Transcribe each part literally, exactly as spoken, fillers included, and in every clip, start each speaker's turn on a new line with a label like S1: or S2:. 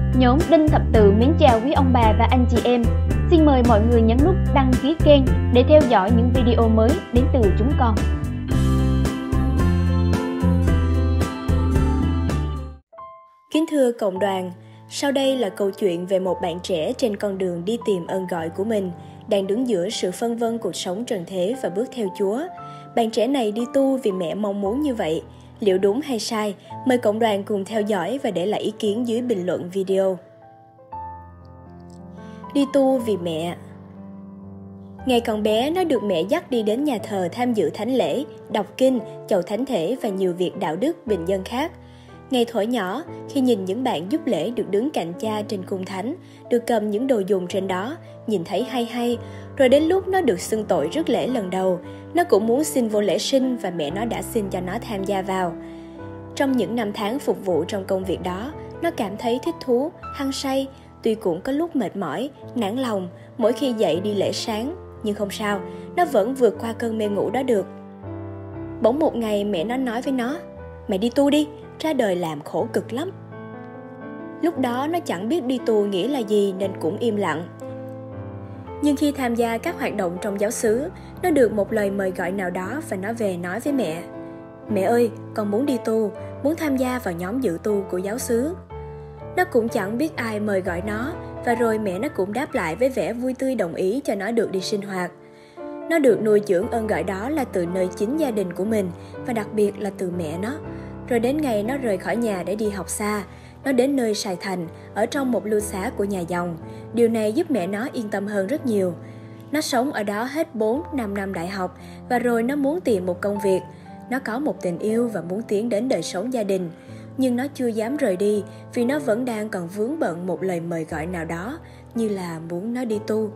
S1: Nhóm Đinh Thập Tự mến chào quý ông bà và anh chị em. Xin mời mọi người nhấn nút đăng ký kênh để theo dõi những video mới đến từ chúng con.
S2: Kính thưa cộng đoàn, sau đây là câu chuyện về một bạn trẻ trên con đường đi tìm ơn gọi của mình, đang đứng giữa sự phân vân cuộc sống trần thế và bước theo Chúa. Bạn trẻ này đi tu vì mẹ mong muốn như vậy. Liệu đúng hay sai? Mời cộng đoàn cùng theo dõi và để lại ý kiến dưới bình luận video. Đi tu vì mẹ. Ngày còn bé, nó được mẹ dắt đi đến nhà thờ tham dự thánh lễ, đọc kinh, chầu thánh thể và nhiều việc đạo đức bình dân khác. Ngày thuở nhỏ, khi nhìn những bạn giúp lễ được đứng cạnh cha trên cung thánh, được cầm những đồ dùng trên đó, nhìn thấy hay hay, rồi đến lúc nó được xưng tội rước lễ lần đầu, nó cũng muốn xin vô lễ sinh và mẹ nó đã xin cho nó tham gia vào. Trong những năm tháng phục vụ trong công việc đó, nó cảm thấy thích thú, hăng say, tuy cũng có lúc mệt mỏi, nản lòng mỗi khi dậy đi lễ sáng, nhưng không sao, nó vẫn vượt qua cơn mê ngủ đó được. Bỗng một ngày mẹ nó nói với nó, mày đi tu đi, ra đời làm khổ cực lắm. Lúc đó nó chẳng biết đi tu nghĩa là gì nên cũng im lặng. Nhưng khi tham gia các hoạt động trong giáo xứ, nó được một lời mời gọi nào đó và nó về nói với mẹ. Mẹ ơi, con muốn đi tu, muốn tham gia vào nhóm dự tu của giáo xứ. Nó cũng chẳng biết ai mời gọi nó, và rồi mẹ nó cũng đáp lại với vẻ vui tươi đồng ý cho nó được đi sinh hoạt. Nó được nuôi dưỡng ơn gọi đó là từ nơi chính gia đình của mình, và đặc biệt là từ mẹ nó. Rồi đến ngày nó rời khỏi nhà để đi học xa, nó đến nơi Sài Thành, ở trong một lưu xá của nhà dòng. Điều này giúp mẹ nó yên tâm hơn rất nhiều. Nó sống ở đó hết bốn năm năm đại học, và rồi nó muốn tìm một công việc. Nó có một tình yêu và muốn tiến đến đời sống gia đình. Nhưng nó chưa dám rời đi vì nó vẫn đang còn vướng bận một lời mời gọi nào đó, như là muốn nó đi tu.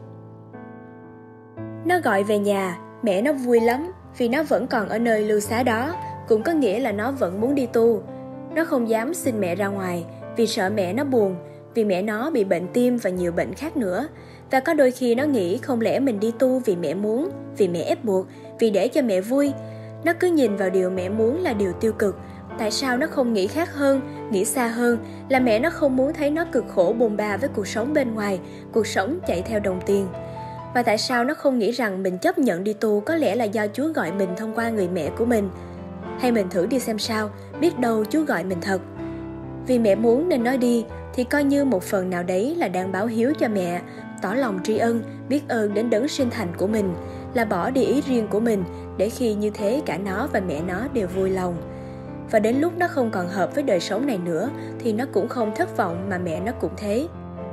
S2: Nó gọi về nhà, mẹ nó vui lắm vì nó vẫn còn ở nơi lưu xá đó, cũng có nghĩa là nó vẫn muốn đi tu. Nó không dám xin mẹ ra ngoài vì sợ mẹ nó buồn, vì mẹ nó bị bệnh tim và nhiều bệnh khác nữa. Và có đôi khi nó nghĩ không lẽ mình đi tu vì mẹ muốn, vì mẹ ép buộc, vì để cho mẹ vui. Nó cứ nhìn vào điều mẹ muốn là điều tiêu cực. Tại sao nó không nghĩ khác hơn, nghĩ xa hơn, là mẹ nó không muốn thấy nó cực khổ bồn ba với cuộc sống bên ngoài, cuộc sống chạy theo đồng tiền. Và tại sao nó không nghĩ rằng mình chấp nhận đi tu có lẽ là do Chúa gọi mình thông qua người mẹ của mình. Hay mình thử đi xem sao, biết đâu Chúa gọi mình thật. Vì mẹ muốn nên nó đi, thì coi như một phần nào đấy là đang báo hiếu cho mẹ, tỏ lòng tri ân, biết ơn đến đấng sinh thành của mình, là bỏ đi ý riêng của mình, để khi như thế cả nó và mẹ nó đều vui lòng. Và đến lúc nó không còn hợp với đời sống này nữa, thì nó cũng không thất vọng mà mẹ nó cũng thế.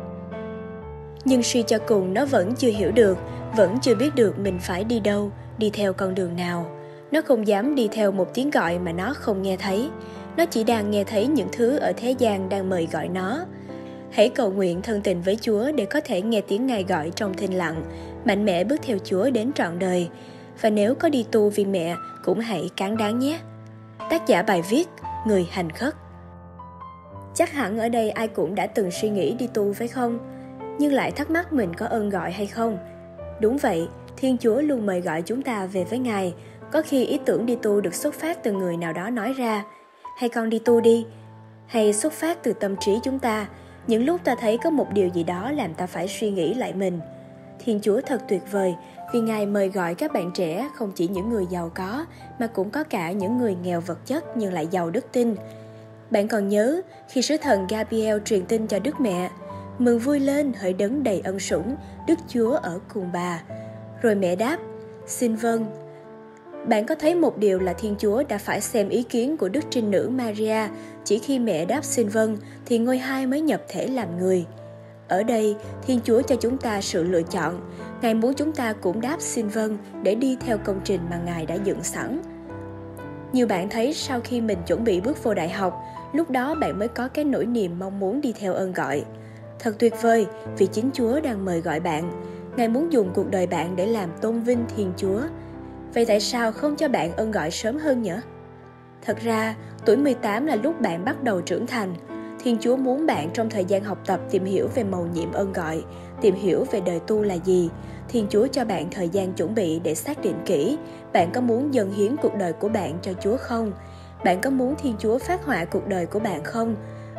S2: Nhưng suy cho cùng nó vẫn chưa hiểu được, vẫn chưa biết được mình phải đi đâu, đi theo con đường nào. Nó không dám đi theo một tiếng gọi mà nó không nghe thấy. Nó chỉ đang nghe thấy những thứ ở thế gian đang mời gọi nó. Hãy cầu nguyện thân tình với Chúa để có thể nghe tiếng Ngài gọi trong thinh lặng, mạnh mẽ bước theo Chúa đến trọn đời. Và nếu có đi tu vì mẹ, cũng hãy cán đáng nhé. Tác giả bài viết, Người hành khất. Chắc hẳn ở đây ai cũng đã từng suy nghĩ đi tu phải không? Nhưng lại thắc mắc mình có ơn gọi hay không? Đúng vậy, Thiên Chúa luôn mời gọi chúng ta về với Ngài. Có khi ý tưởng đi tu được xuất phát từ người nào đó nói ra, hay con đi tu đi, hay xuất phát từ tâm trí chúng ta. Những lúc ta thấy có một điều gì đó làm ta phải suy nghĩ lại mình. Thiên Chúa thật tuyệt vời vì Ngài mời gọi các bạn trẻ không chỉ những người giàu có, mà cũng có cả những người nghèo vật chất nhưng lại giàu đức tin. Bạn còn nhớ khi sứ thần Gabriel truyền tin cho Đức Mẹ, mừng vui lên hỡi đấng đầy ân sủng, Đức Chúa ở cùng bà. Rồi mẹ đáp, xin vâng. Bạn có thấy một điều là Thiên Chúa đã phải xem ý kiến của Đức Trinh Nữ Maria, chỉ khi mẹ đáp xin vâng thì ngôi hai mới nhập thể làm người. Ở đây, Thiên Chúa cho chúng ta sự lựa chọn. Ngài muốn chúng ta cũng đáp xin vâng để đi theo công trình mà Ngài đã dựng sẵn. Nhiều bạn thấy sau khi mình chuẩn bị bước vô đại học, lúc đó bạn mới có cái nỗi niềm mong muốn đi theo ơn gọi. Thật tuyệt vời vì chính Chúa đang mời gọi bạn. Ngài muốn dùng cuộc đời bạn để làm tôn vinh Thiên Chúa. Vậy tại sao không cho bạn ơn gọi sớm hơn nhỉ? Thật ra, tuổi mười tám là lúc bạn bắt đầu trưởng thành. Thiên Chúa muốn bạn trong thời gian học tập tìm hiểu về mầu nhiệm ơn gọi, tìm hiểu về đời tu là gì. Thiên Chúa cho bạn thời gian chuẩn bị để xác định kỹ, bạn có muốn dâng hiến cuộc đời của bạn cho Chúa không? Bạn có muốn Thiên Chúa phác họa cuộc đời của bạn không?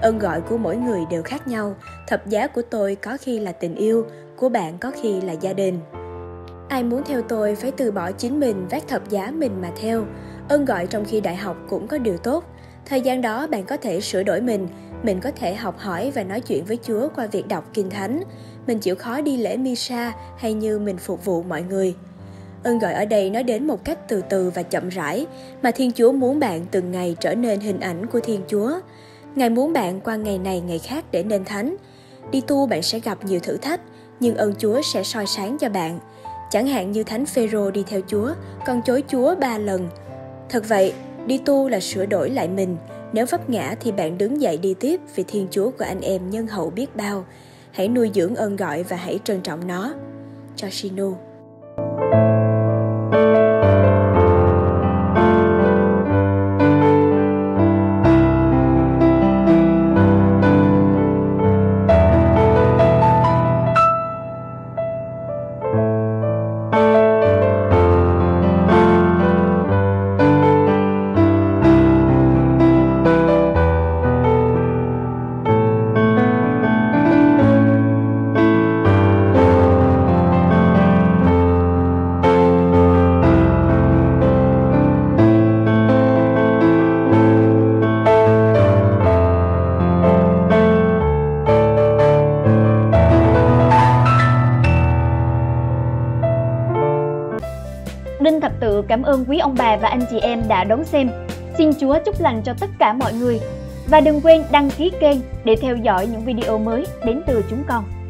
S2: Ơn gọi của mỗi người đều khác nhau, thập giá của tôi có khi là tình yêu, của bạn có khi là gia đình. Ai muốn theo tôi phải từ bỏ chính mình, vác thập giá mình mà theo. Ơn gọi trong khi đại học cũng có điều tốt. Thời gian đó bạn có thể sửa đổi mình, mình có thể học hỏi và nói chuyện với Chúa qua việc đọc Kinh Thánh. Mình chịu khó đi lễ Misa hay như mình phục vụ mọi người. Ơn gọi ở đây nói đến một cách từ từ và chậm rãi, mà Thiên Chúa muốn bạn từng ngày trở nên hình ảnh của Thiên Chúa. Ngài muốn bạn qua ngày này ngày khác để nên thánh. Đi tu bạn sẽ gặp nhiều thử thách, nhưng ơn Chúa sẽ soi sáng cho bạn. Chẳng hạn như Thánh Phêrô đi theo Chúa, còn chối Chúa ba lần. Thật vậy, đi tu là sửa đổi lại mình. Nếu vấp ngã thì bạn đứng dậy đi tiếp, vì Thiên Chúa của anh em nhân hậu biết bao. Hãy nuôi dưỡng ơn gọi và hãy trân trọng nó. Yoshino.
S1: Đinh Thập Tự cảm ơn quý ông bà và anh chị em đã đón xem. Xin Chúa chúc lành cho tất cả mọi người. Và đừng quên đăng ký kênh để theo dõi những video mới đến từ chúng con.